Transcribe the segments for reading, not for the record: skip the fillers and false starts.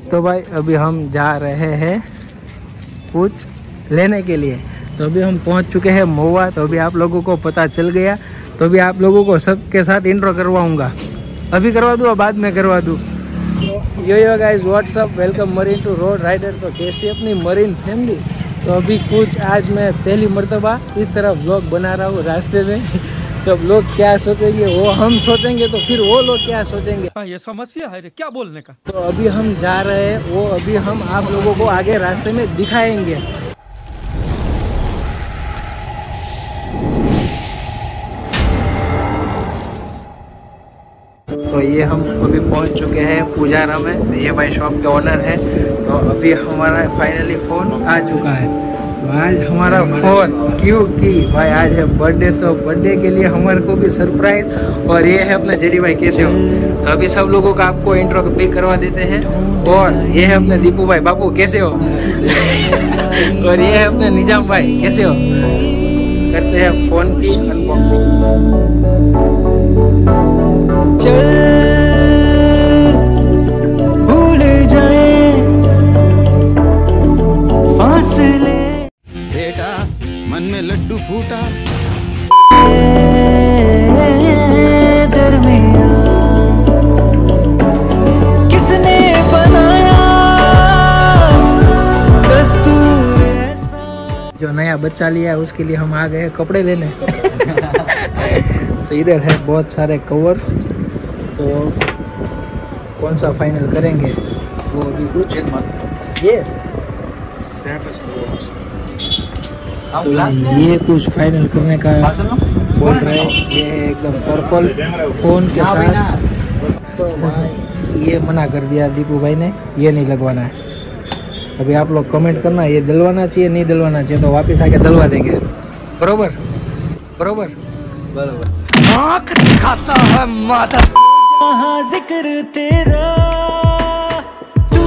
तो भाई अभी हम जा रहे हैं कुछ लेने के लिए। तो अभी हम पहुंच चुके हैं महुआ। तो अभी आप लोगों को पता चल गया, तो अभी आप लोगों को सबके साथ इंट्रो करवाऊंगा। अभी करवा दूँ बाद में करवा दूँ। Yo guys what's up, welcome marine to road rider. तो कैसी अपनी मरीन फैमिली। तो अभी कुछ आज मैं पहली मर्तबा इस तरह व्लॉग बना रहा हूँ रास्ते में। तो लोग क्या सोचेंगे वो हम सोचेंगे, तो फिर वो लोग क्या सोचेंगे। ये समस्या है क्या बोलने का। तो अभी हम जा रहे हैं, वो अभी हम आप लोगों को आगे रास्ते में दिखाएंगे। तो ये हम अभी पहुंच चुके हैं पूजारा में। ये भाई शॉप के ओनर है। तो अभी हमारा फाइनली फोन आ चुका है। तो आज हमारा फोन क्योंकि भाई आज है बर्थडे, तो बर्थडे के लिए हमारे को भी सरप्राइज। और ये है अपने जेडी भाई, कैसे हो। तो अभी सब लोगों का आपको इंट्रो पिक करवा देते हैं। और ये है अपने दीपू भाई, बापू कैसे हो। और ये है अपने निजाम भाई, कैसे हो। करते हैं फोन की अनबॉक्सिंग। भूल जाए फासले, बेटा मन में लड्डू फूटा। किसने बनाया दस्तूर ऐसा। जो नया बच्चा लिया है उसके लिए हम आ गए कपड़े लेने। तो इधर है बहुत सारे कवर। तो कौन सा फाइनल करेंगे वो अभी कुछ मस्त। ये तो ये कुछ फाइनल करने का बोल रहे हैं। ये है एकदम पर्पल फोन के साथ। तो भाई ये मना कर दिया दीपू भाई ने, ये नहीं लगवाना है। अभी आप लोग कमेंट करना ये दिलवाना चाहिए नहीं दिलवाना चाहिए, तो वापस आके दिलवा देंगे। बरोबर बरोबर बरोबर। आँख दिखाता है माता जिक्र तेरा तू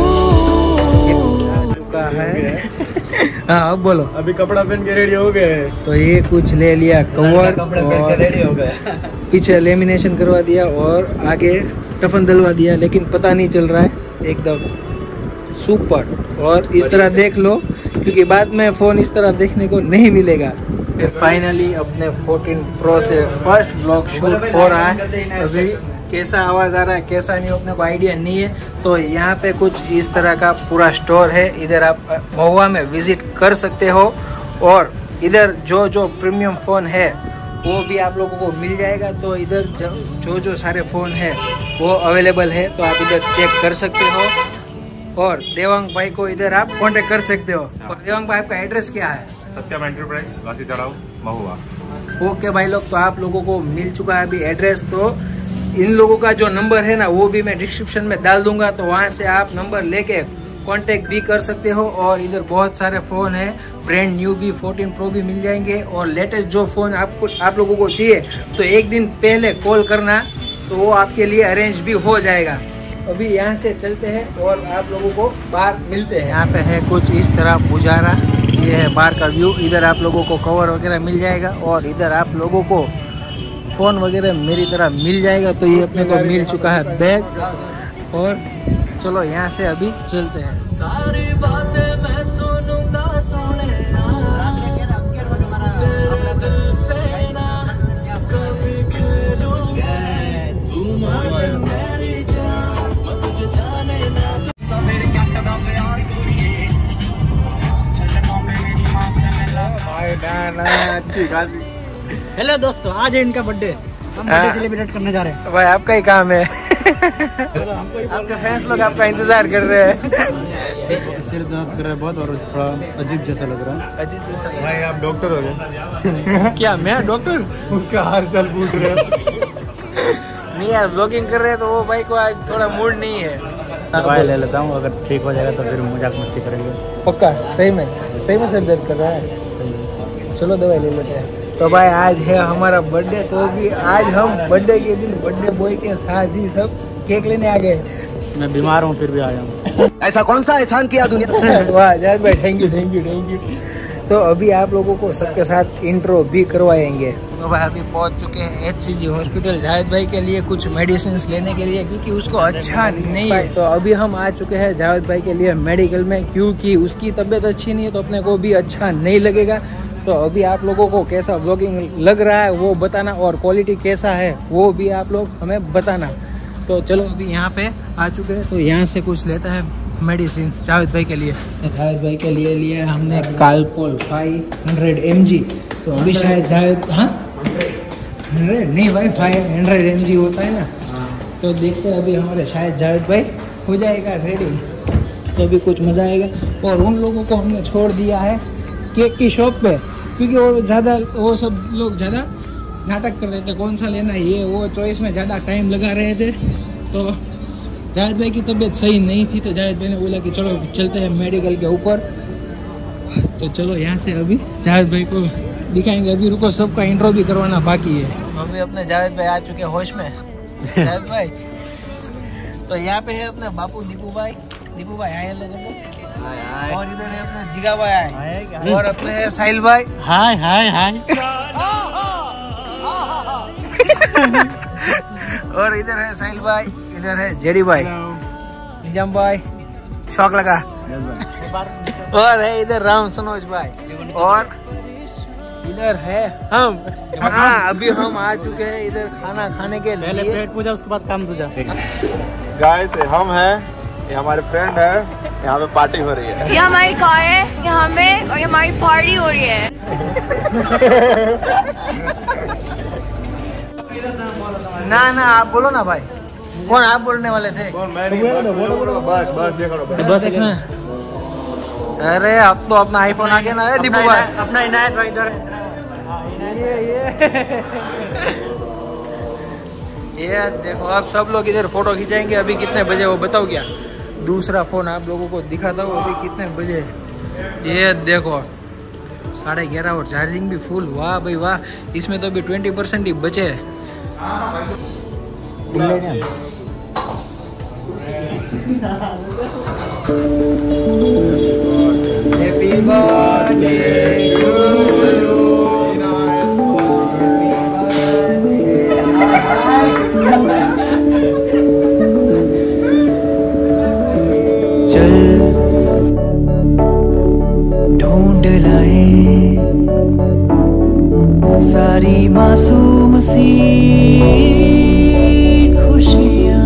आ चुका है। हाँ अब बोलो। अभी कपड़ा पहन के रेडी हो गए। तो ये कुछ ले लिया कवर, और रेडी हो गए। पीछे लेमिनेशन करवा दिया और आगे टफन दिलवा दिया, लेकिन पता नहीं चल रहा है। एकदम सुपर। और इस तरह देख लो, क्योंकि बाद में फ़ोन इस तरह देखने को नहीं मिलेगा। फिर फाइनली अपने 14 Pro से फर्स्ट ब्लॉग शूट हो रहा है। अभी कैसा आवाज़ आ रहा है कैसा नहीं अपने को आइडिया नहीं है। तो यहाँ पे कुछ इस तरह का पूरा स्टोर है। इधर आप महुआ में विजिट कर सकते हो। और इधर जो जो प्रीमियम फ़ोन है वो भी आप लोगों को मिल जाएगा। तो इधर जो जो सारे फ़ोन है वो अवेलेबल है, तो आप इधर चेक कर सकते हो। और देवांग भाई को इधर आप कांटेक्ट कर सकते हो। और देवांग भाई आपका एड्रेस क्या है। सत्यम एंटरप्राइज, वासी तलाव, महुआ। ओके भाई लोग, तो आप लोगों को मिल चुका है अभी एड्रेस। तो इन लोगों का जो नंबर है ना वो भी मैं डिस्क्रिप्शन में डाल दूंगा, तो वहाँ से आप नंबर लेके कांटेक्ट भी कर सकते हो। और इधर बहुत सारे फ़ोन हैं, ब्रांड न्यू भी 14 Pro भी मिल जाएंगे। और लेटेस्ट जो फ़ोन आप लोगों को चाहिए तो एक दिन पहले कॉल करना, तो वो आपके लिए अरेंज भी हो जाएगा। अभी यहाँ से चलते हैं और आप लोगों को बाहर मिलते हैं। यहाँ पे है कुछ इस तरह पुजारा। ये है बाहर का व्यू। इधर आप लोगों को कवर वगैरह मिल जाएगा, और इधर आप लोगों को फ़ोन वगैरह मेरी तरह मिल जाएगा। तो ये अपने को मिल चुका है बैग। और चलो यहाँ से अभी चलते हैं। सारी बातें मैं सुनूंगा हेलो दोस्तों, आज है इनका बर्थडे। हम बर्थडे सेलिब्रेट करने जा रहे हैं। भाई आपका ही काम है। आपके फैंस लोग आपका इंतजार कर रहे हैं। सिर दर्द कर रहा है बहुत, और थोड़ा अजीब जैसा लग रहा है। अजीब जैसा भाई आप डॉक्टर हो गए। क्या मैं डॉक्टर। उसका हाल चाल पूछ रहे हैं। नहीं यार, ब्लॉगिंग कर रहे हैं तो वो भाई को आज थोड़ा मूड नहीं है। दवाई ले लेता हूँ, अगर ठीक हो जाएगा तो फिर मजाक मस्ती करेंगे। पक्का सही में सिर दर्द कर रहा है। चलो दवाई ले लेते हैं। तो भाई आज है हमारा बर्थडे, तो भी आज हम बर्थडे के दिन बर्थडे बॉय के साथ ही सब केक लेने आ गए। मैं बीमार हूँ फिर भी आया हूँ। ऐसा कौन सा एहसान किया दुनिया। वाह जायद भाई, thank you thank you thank you. तो अभी आप लोगों को सबके साथ इंट्रो भी करवाएंगे। तो भाई अभी पहुंच चुके हैं HCG हॉस्पिटल जावेद भाई के लिए कुछ मेडिसिन लेने के लिए, क्योंकि उसको अच्छा नहीं है। तो अभी हम आ चुके हैं जावेद भाई के लिए मेडिकल में, क्योंकि उसकी तबीयत अच्छी नहीं है तो अपने को भी अच्छा नहीं लगेगा। तो अभी आप लोगों को कैसा व्लॉगिंग लग रहा है वो बताना, और क्वालिटी कैसा है वो भी आप लोग हमें बताना। तो चलो अभी यहाँ पे आ चुके हैं, तो यहाँ से कुछ लेता है मेडिसिन जावेद भाई के लिए। जावेद भाई के लिए लिया हमने कालपोल 500 mg। तो अभी शायद जावेद 100 नहीं भाई 500 mg होता है ना। तो देखते हैं अभी हमारे शायद जावेद भाई हो जाएगा रेडी, तो अभी कुछ मज़ा आएगा। और उन लोगों को हमने छोड़ दिया है केक की शॉप पे, क्योंकि वो सब लोग ज़्यादा नाटक कर रहे थे कौन सा लेना है ये वो, चॉइस में ज़्यादा टाइम लगा रहे थे। तो जावेद भाई की तबीयत सही नहीं थी, तो जावेद भाई ने बोला कि चलो चलते हैं मेडिकल के ऊपर। तो चलो यहाँ से अभी जावेद भाई को दिखाएंगे। अभी रुको, सबका इंट्रो भी करवाना बाकी है। अभी अपने जावेद भाई आ चुके होश में। जावेद भाई तो यहाँ पे है अपने बापू दीपू भाई आए हेलो कर दो। और इधर है अपना जिगा भाई आए, और अपने है साहिल भाई हाय हाय हाय। और इधर है साहिल भाई, इधर है जेडी भाई, निजाम भाई शौक लगा, और है इधर राम सनोज भाई, और इधर है हम। हाँ अभी हम आ चुके हैं इधर खाना खाने के लिए। पहले पेट पूजा उसके बाद काम दूजा। गाइस हम हैं, ये हमारे फ्रेंड है, यहाँ पे पार्टी हो रही है। ये हमारी कार है यहाँ में, और हमारी पार्टी हो रही है। ना आप बोलो ना भाई, कौन आप बोलने वाले थे? कौन? मैं नहीं बोलो, बस देखो बस देखना। अरे अब तो अपना आईफोन आ गया ना दीपू भाई, अपना इनायत भाई इधर ये देखो अब सब लोग इधर फोटो खिंचाएंगे। अभी कितने बजे वो बताओ क्या? दूसरा फोन आप लोगों को दिखाता हूँ अभी कितने बजे। ये देखो 11:30 और चार्जिंग भी फुल। वाह भाई वाह, इसमें तो अभी 20% ही बचे। Happy birthday to you. चल ढूंढ लाए सारी मासूम सी खुशियाँ,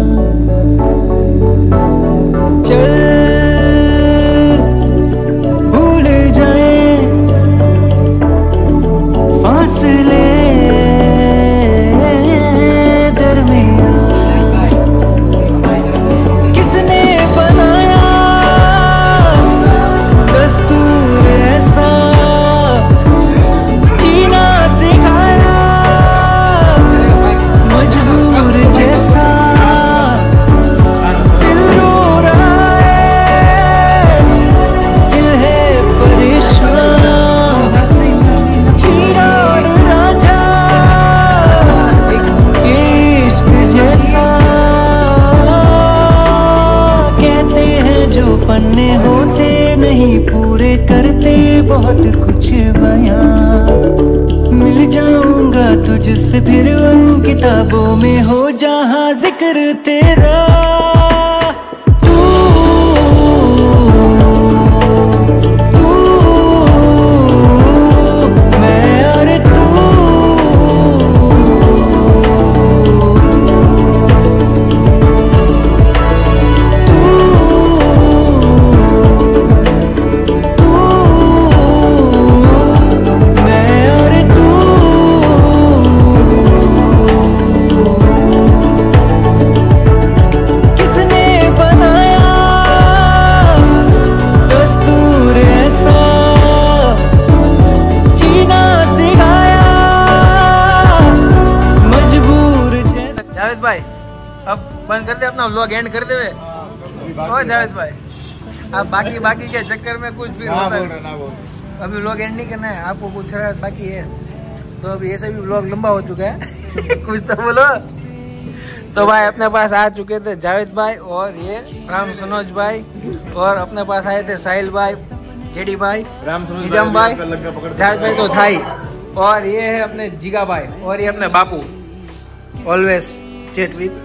चल भूल जाए फासले दरमियाँ। किसने बनाया दस्तूर ऐसा, जीना सिखाया मजबूर जैसा। दिल रो रहा है, दिल है परेशान, हीरा और राजा इश्क जैसा। कहते हैं जो पन्ने होते नहीं पूरे करते बहुत कुछ बयां। मिल जाऊंगा तुझसे फिर उन किताबों में हो जहां जिक्र तेरा। तू मैं और तू, जावेद भाई अब बंद कर दे अपना व्लॉग, एंड कर दे वे। ओ जावेद भाई अब बाकी के चक्कर में कुछ भी होता है। अभी व्लॉग एंड नहीं करना है, आपको कुछ बाकी है। तो अभी ऐसे भी व्लॉग लंबा हो चुका है। कुछ तो बोलो। तो भाई अपने पास आ चुके थे जावेद भाई और ये राम सनोज भाई, और अपने पास आए थे साहिल भाई, जेडी भाई, रामसुनील निजाम भाई, भाई लग्गा पकड़ जाज भाई तो था ही, और ये है अपने जिगा भाई, और ये अपने बापू, ऑलवेज चैट विद।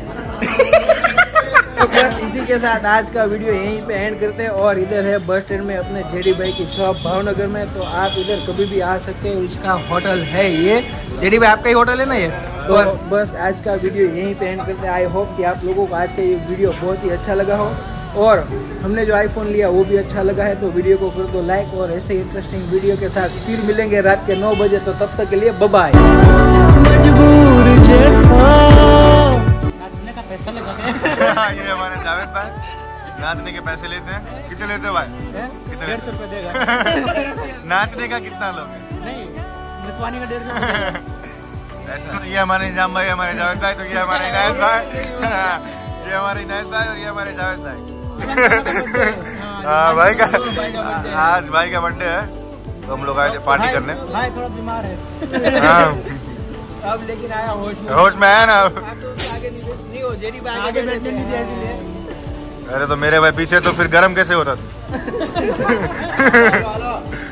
तो बस इसी के साथ आज का वीडियो यहीं पे एंड करते हैं। और इधर है बस स्टैंड में अपने जेडी भाई की शॉप भावनगर में, तो आप इधर कभी भी आ सकते हैं। उसका होटल है ये, जेडी भाई आपका ही होटल है ना ये। तो बस आज का वीडियो यहीं पे एंड करते हैं। आई होप कि आप लोगों को आज का ये वीडियो बहुत ही अच्छा लगा हो, और हमने जो आईफोन लिया वो भी अच्छा लगा है। तो वीडियो को कर दो लाइक, और ऐसे इंटरेस्टिंग वीडियो के साथ फिर मिलेंगे रात के 9 बजे। तो तब तक के लिए बाय बाय। मजबूर जैसा ये हमारे जावेद भाई नाचने के पैसे लेते हैं। कितने लेते हैं भाई? कितने? 150 रुपए देगा। नाचने का कितना लोगे? नहीं, नचवाने का 150 ऐसा। ये हमारे निजाम भाई, हमारे जावेद भाई, तो ये हमारे इनायत भाई, ये हमारे इनायत भाई, और ये हमारे जावेद भाई। हाँ भाई का आज भाई का बर्थडे है, तो हम लोग आए थे पार्टी करने। भाई थोड़ा बीमार है। हाँ अब लेकिन आया होश में है ना। आगे नहीं हो, जेडी भाई आगे बैठने नहीं दिया इसलिए। अरे तो मेरे भाई पीछे, तो फिर गरम कैसे होता था?